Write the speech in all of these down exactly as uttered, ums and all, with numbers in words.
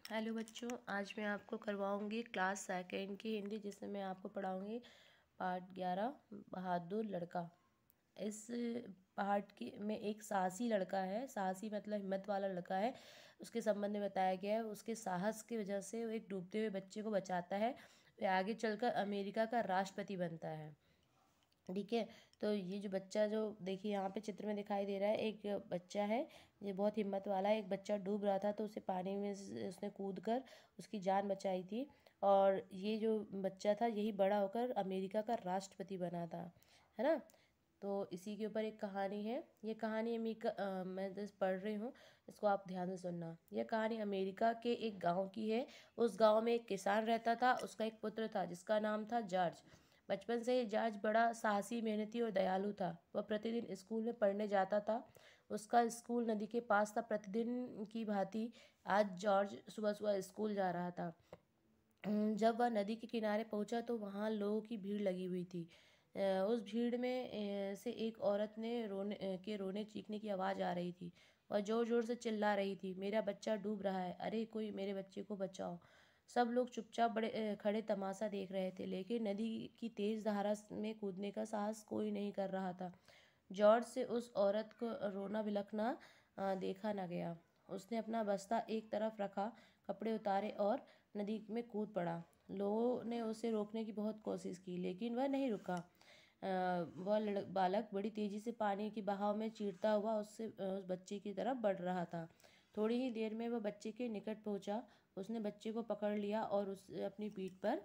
Hello बच्चों, आज मैं आपको करवाऊंगी क्लास सेकेंड की हिंदी, जिसमें मैं आपको पढ़ाऊंगी पार्ट ग्यारह बहादुर लड़का। इस पार्ट की में एक साहसी लड़का है। साहसी मतलब हिम्मत वाला लड़का है। उसके संबंध में बताया गया है। उसके साहस की वजह से वो एक डूबते हुए बच्चे को बचाता है। वह आगे चलकर अमेरिका का राष्ट्रपति बनता है। ठीक है। तो ये जो बच्चा, जो देखिए यहाँ पे चित्र में दिखाई दे रहा है, एक बच्चा है। ये बहुत हिम्मत वाला है। एक बच्चा डूब रहा था तो उसे पानी में से- उसने कूद कर उसकी जान बचाई थी। और ये जो बच्चा था यही बड़ा होकर अमेरिका का राष्ट्रपति बना था, है ना। तो इसी के ऊपर एक कहानी है। ये कहानी अमेरिका अ, मैं जिस पढ़ रही हूँ, इसको आप ध्यान से सुनना। यह कहानी अमेरिका के एक गांव की है। उस गांव में एक किसान रहता था। उसका एक पुत्र था जिसका नाम था जॉर्ज। बचपन से ही जॉर्ज बड़ा साहसी, मेहनती और दयालु था। वह प्रतिदिन स्कूल में पढ़ने जाता था। उसका स्कूल नदी के पास था। प्रतिदिन की भांति आज जॉर्ज सुबह सुबह स्कूल जा रहा था। अम, जब वह नदी के किनारे पहुंचा तो वहां लोगों की भीड़ लगी हुई थी। अ, उस भीड़ में अ, से एक औरत ने रोने अ, के रोने चीखने की आवाज़ आ रही थी। वह जोर जोर से चिल्ला रही थी, मेरा बच्चा डूब रहा है, अरे कोई मेरे बच्चे को बचाओ। सब लोग चुपचाप बड़े अ, खड़े तमाशा देख रहे थे, लेकिन नदी की तेज धारा में कूदने का साहस कोई नहीं कर रहा था। जॉर्ज से उस औरत को रोना बिलखना अ, देखा न गया। उसने अपना बस्ता एक तरफ रखा, कपड़े उतारे और नदी में कूद पड़ा। लोगों ने उसे रोकने की बहुत कोशिश की, लेकिन वह नहीं रुका। अ, वह लड़ बालक बड़ी तेजी से पानी के बहाव में चीरता हुआ उससे अ, उस बच्चे की तरफ बढ़ रहा था। थोड़ी ही देर में वह बच्चे के निकट पहुंचा। उसने बच्चे को पकड़ लिया और उसे अपनी पीठ पर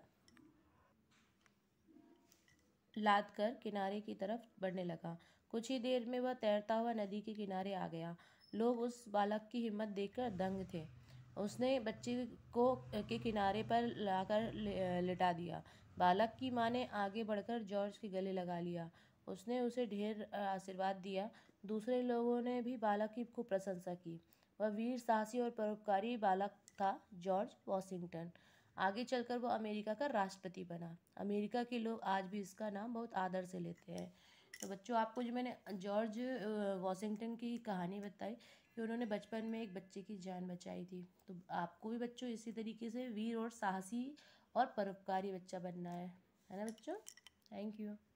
लाद कर किनारे की तरफ बढ़ने लगा। कुछ ही देर में वह तैरता हुआ नदी के किनारे आ गया। लोग उस बालक की हिम्मत देखकर दंग थे। उसने बच्चे को के किनारे पर लाकर ले- लिटा दिया। बालक की माँ ने आगे बढ़कर जॉर्ज के गले लगा लिया। उसने उसे ढेर अ, आशीर्वाद दिया। दूसरे लोगों ने भी बालक की खूब प्रशंसा की। वह वीर, साहसी और परोपकारी बालक था, जॉर्ज वॉशिंगटन। आगे चलकर वो अमेरिका का राष्ट्रपति बना। अमेरिका के लोग आज भी इसका नाम बहुत आदर से लेते हैं। तो बच्चों, आपको जो मैंने जॉर्ज अ, वॉशिंगटन की कहानी बताई कि उन्होंने बचपन में एक बच्चे की जान बचाई थी, तो आपको भी बच्चों इसी तरीके से वीर और साहसी और परोपकारी बच्चा बनना है है ना बच्चों। Thank you.